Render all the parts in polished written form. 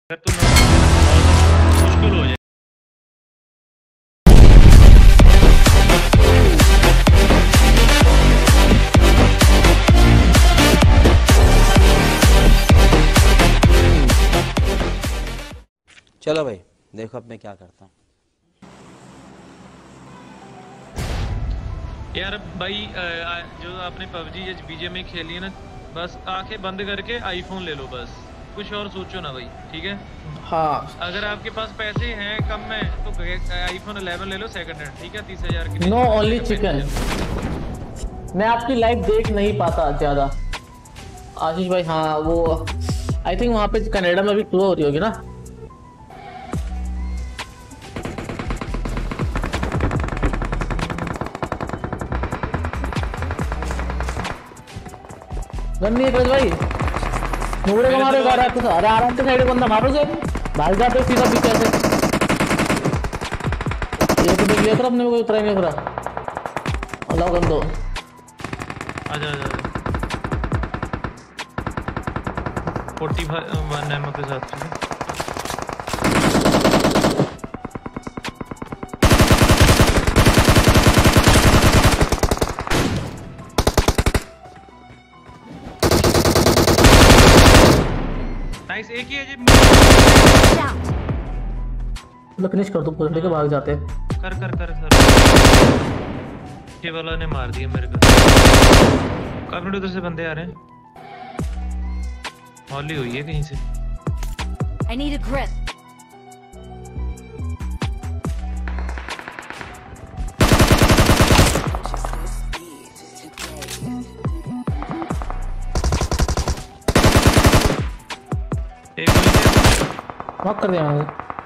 अगर तू मुश्किल हो जाए। चलो भाई देखो अब मैं क्या करता हूँ। यार भाई जो आपने पबजी या बीजीएमआई खेली है ना, बस आंखें बंद करके आईफोन ले लो, बस कुछ और सोचो ना भाई, ठीक है। हाँ अगर आपके पास पैसे हैं कम में तो आईफोन 11 ले लो सेकंड हैंड, ठीक है, 30,000 की। No only chicken. मैं आपकी लाइव देख नहीं पाता ज्यादा आशीष भाई। हाँ वो आई थिंक वहाँ पे कनाडा में भी फ्लो हो रही होगी ना। गन नहीं है भाई, नूरे को मारे जा तो अरे आराम से साइड बंदा मारो से भाग जाते सीधा पीछे से। ये तो देख लिया था अपने को उतरा नहीं उतरा। अल्लाह गन दो। आजा आजा 41 एमओ के साथ चलो। नाइस, एक ही है जी। मतलब फिनिश कर दो पूरे लेके भाग जाते हैं। कर कर कर कर। ये वाला ने मार दिया मेरे को। काफी उधर से बंदे आ रहे हैं। हॉली हुई है कहीं से। I need a grip. एक नॉक कर दिया मैंने।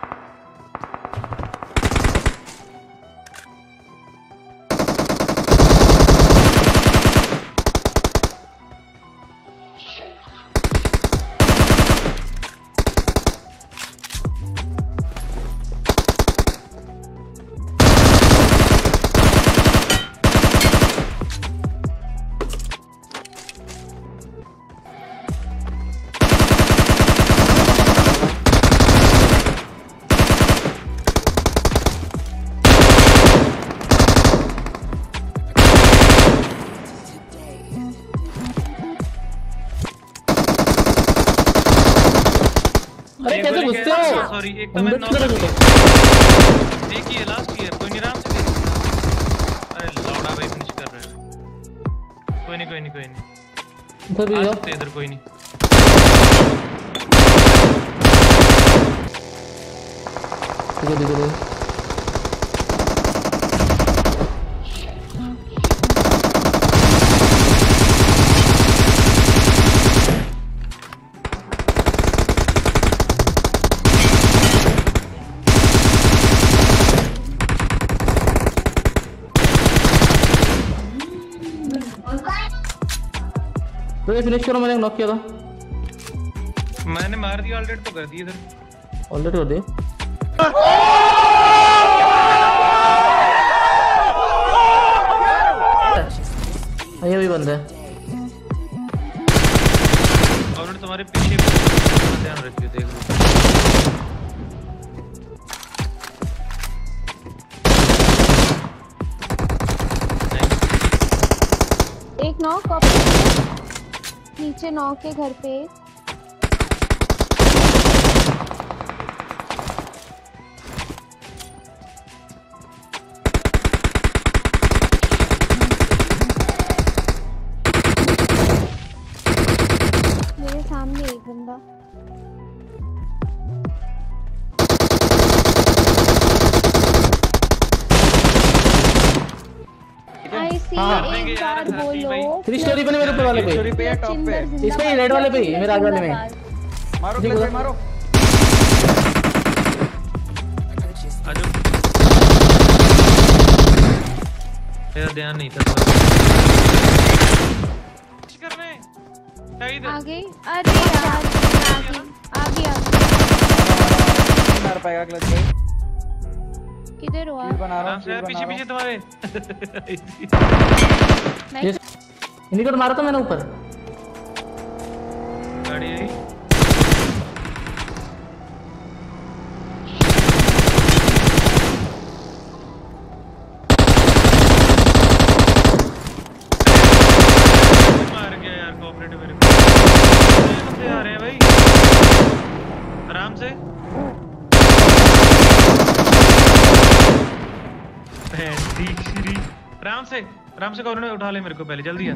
अरे कैसे घुसते हो? सॉरी, एक तो मैं नॉक कर दिया। एक ही है, लास्ट ही है, कोई नहीं, आराम से देख। अरे लौड़ा भाई फिनिश कर रहे हैं। कोई नहीं कोई नहीं कोई नहीं, इधर भी आ जाओ। सकते हैं इधर, कोई नहीं। ठीक है तो ये फिनिश करो। मैंने नॉक किया था। मैंने मार दिया ऑलरेडी, तो कर दिया इधर। ऑलरेडी कर दिया। ये भी बंद है। ऑलरेडी तुम्हारे पीछे ध्यान रखियो, देख लो। एक नॉक नीचे, नॉक के घर पे। मेरे सामने एक बंदा। एक बार बोलो। 3 स्टोरी पे मेरे ऊपर वाले पे। स्टोरी पे या टॉप पे? इस पे रेड वाले पे ही, मेरे आगे वाले में। मारो क्लच पे मारो। आजो, मेरा ध्यान नहीं था। कर रहे हैं आगे। अरे यार आगे मार पाएगा क्लच पे। किधर हो आप? बना रहा हूं, पीछे पीछे तुम्हारे। इन्हीं को मारा था मैंने ऊपर। गाड़ी आई। से राम से कवर उठा ले मेरे को पहले जल्दी आ।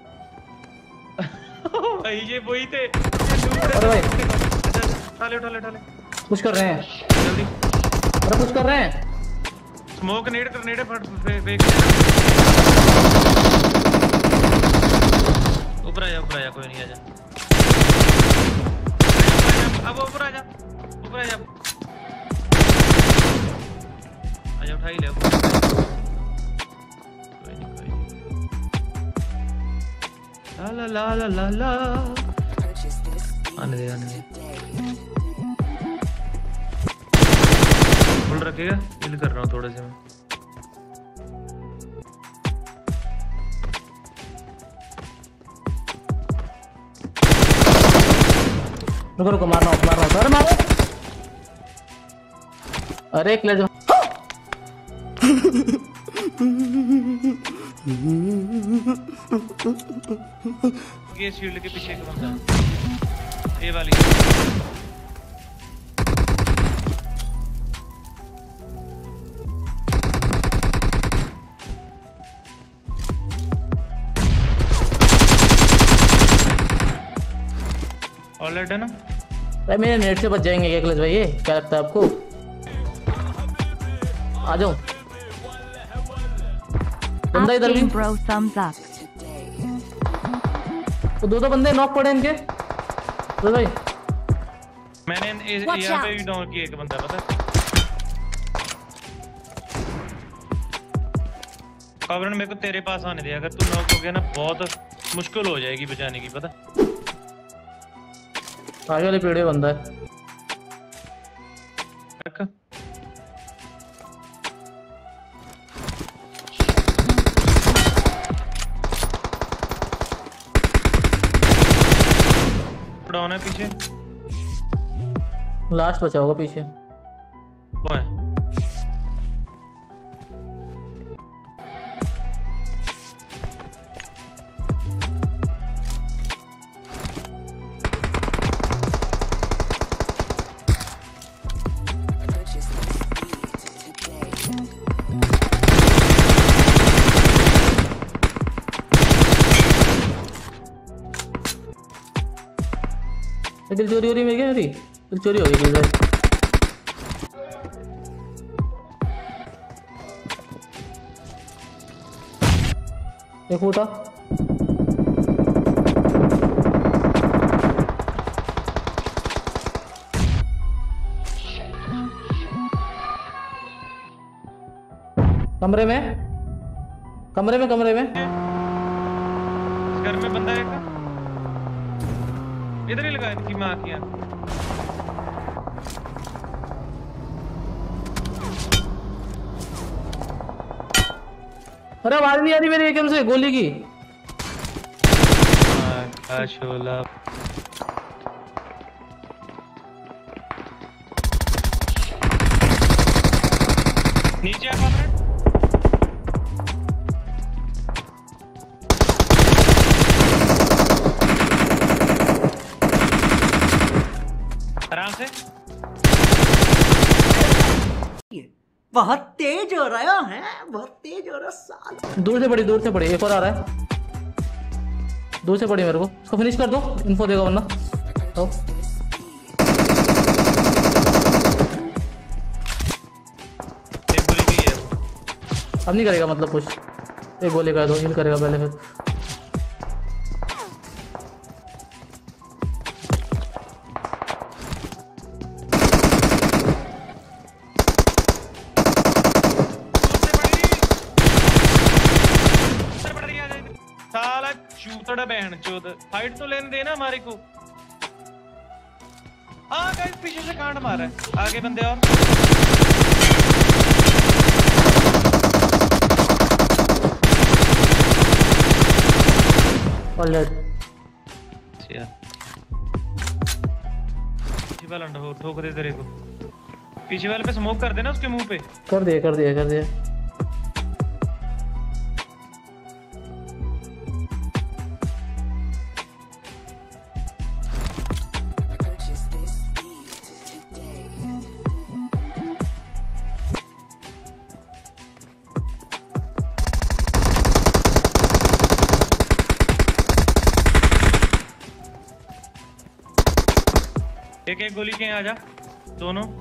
भाई ये वही थे। अरे भाई उठा ले पुश कर रहे हैं जल्दी। अरे पुश कर रहे हैं। स्मोक नेड फट फेंक। ऊपर आजा कोई नहीं आजा। अब ऊपर आजा उठा ही ले। कोई नहीं ला आने दे फुल रखेगा। हिल कर रहा हूँ थोड़े से मैं। रुको मारना अरे मारो। अरे एक लेट ये शील्ड के पीछे का बंदा ये वाली। ऑलरेडी ना भाई मेरे नेट से बच जाएंगे क्या भाई? ये क्या लगता है आपको? आ जाओ बंदा इधर भी। Bro, thumbs up. तो दो बंदे नॉक पड़े इनके। तो भाई मैंने यहाँ पे भी डाउन किया एक बंदा पता। कवरन मेरे को तेरे पास आने दे। अगर तू नॉक हो गया ना बहुत मुश्किल हो जाएगी बचाने की पता। आगे वाले पेड़ बंदा है। डाउन है पीछे। लास्ट बचा होगा पीछे। वो है। दिल चोरी हो रही है मेरी। दिल चोरी हो गई दिल। एक फूटा कमरे में इस घर में बंदा है क्या? इधर ही लगाया थी माँ की। अरे आवाज नहीं आ रही मेरी एकदम से गोली की। शोला नीचे आ आराम से। बहुत तेज हो रहा है, बहुत तेज हो रहा साल। दूर से पड़ी एक और आ रहा है। दूर से पड़ी मेरे को। इसको फिनिश कर दो, इन्फो देगा वरना। तो अब नहीं करेगा मतलब कुछ। एक गोली कर दो, हिल करेगा पहले फिर। साला चूतड़ा बहन चोद। फाइट तो लेने देना हमारे को। हाँ गाइस पीछे से कांड मारा है। आगे बंदे और पीछे वाला ठोक दे तेरे को। पीछे वाले पे स्मोक कर देना उसके मुंह पे। कर दिया। एक एक गोली के यहाँ आ जा दोनों।